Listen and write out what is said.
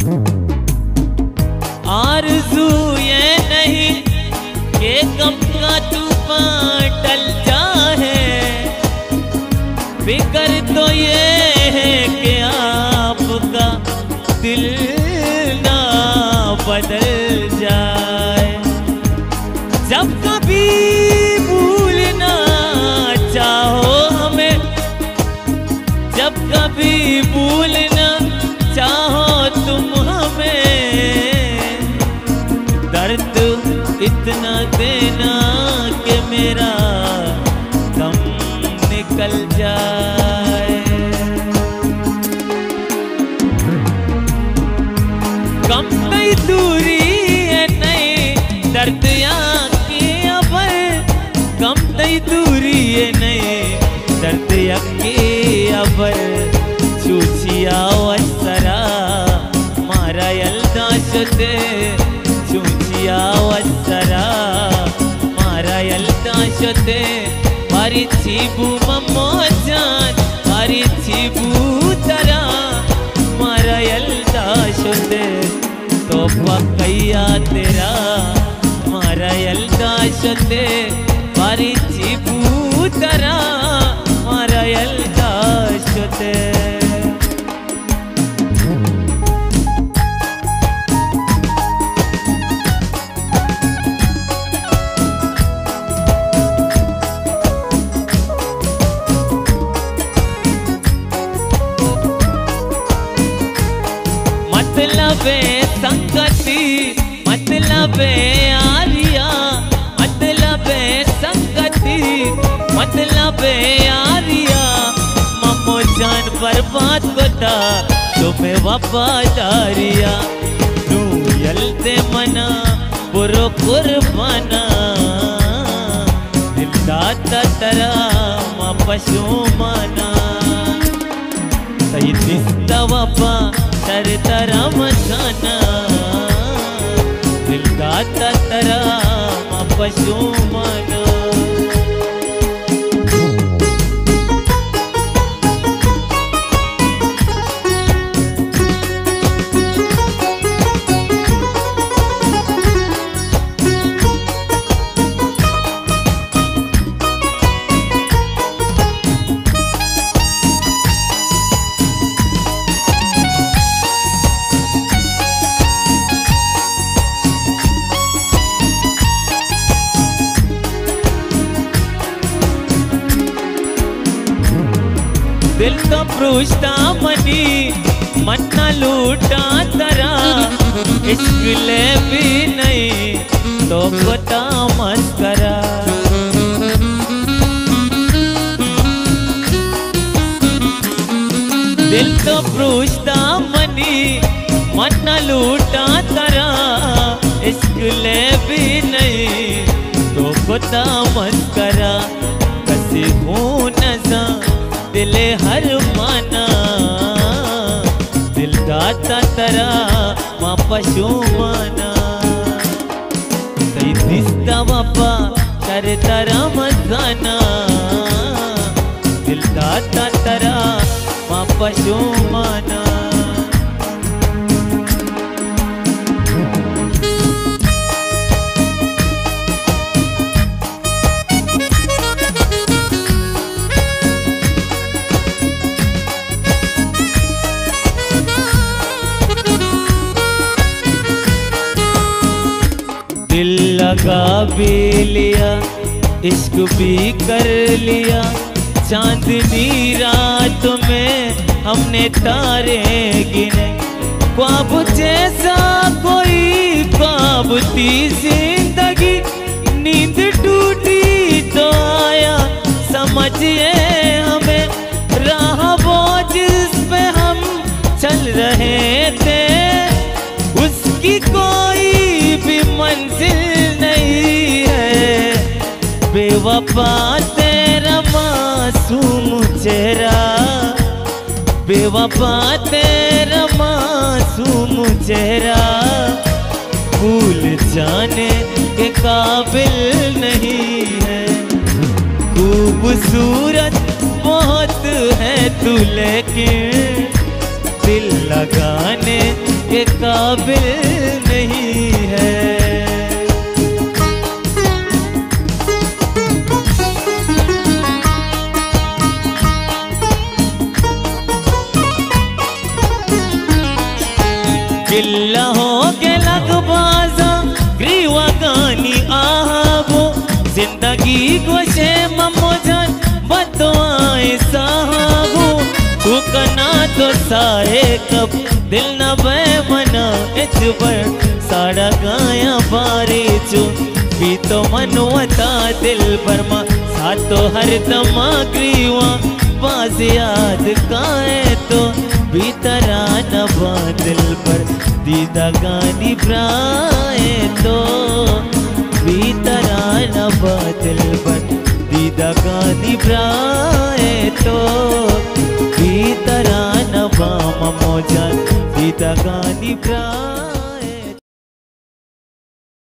आरज़ू ये नहीं कि गम का तूफान टल जाए, फिक्र तो ये है कि आपका दिल ना बदल जाए। जब कभी भूलना चाहो हमें, जब कभी भूलना चाहो तुम हमें, दर्द इतना देना कि मेरा दम निकल जाए। कम नहीं दूरी है नहीं दर्द यहाँ की अबर, कम नहीं दूरी है नहीं दर्द यकी अबर। चूचिया वसरा मारा यल्दा शुते, चूचिया वसरा मारा यल्दा शुते। बारी चीबू मम्मो जान, बारी चीबू तरा मारा यल्दा शुते। तो पकैया तेरा मारा यल्दा शुते, बारी चीबू तरा मारा यल्दा शुते। मतलबे संगति मतलबे आरिया, मतलबे संगति मतलबे आरिया। मम्मो जान बर्बाद बता तुम्हें वफादारिया, नू यलते मना बुरो कुर्बाना। दिलदाता तरा मा पशु माना, सही दिस्ता वफा तर तरा मसाना। दिलदाता तरा मा पशु माना। दिल तो पृष्ठा मनी मन्ना लूटा तरा, इश्क ले भी नहीं तो कोता मस्करा। दिल तो पृष्ठा मनी मन्ना लूटा तरा, इश्क ले भी नहीं तो कोता मस्करा। कसी हूँ नज़ा दिले हर माना, दिलदाता तरा मा पशु माना। सही दिस्ता वफा कर तरा मजाना, दिलदाता तरा मा पशु माना। दिल लगा भी लिया इश्क भी कर लिया, चांदनी रात में हमने तारे गिने। ख्वाब जैसा कोई ख्वाब थी जिंदगी, नींद टूटी तो आया समझिए हमें। राह वो जिस पे हम चल रहे थे, उसकी कोई भी मंजिल नहीं है। बेवफा तेरा मासूम चेहरा, बेवफा तेरा मासूम चेहरा, भूल जाने के काबिल नहीं है। खूबसूरत बहुत है तू लेकिन दिल लगाने के काबिल नहीं है। गिल्ला हो के लगबाजा ग्रीवा गानी आगो जिंदगी को शे ममोजन बदुआए सागो तू कना तो साए कब दिल न बेमना इचबर साड़ा गाया बारे चो भी तो मनवता दिल बरमा सातो हर दमा ग्रीवा बाज याद काए तो भीतरा नबा दिल पर दीदा गानी ब्राए तो भीतरा नबा दिल पर दीदा गानी ब्राए तो भीतरा नबा ममोजन दीदा गानी ब्राए।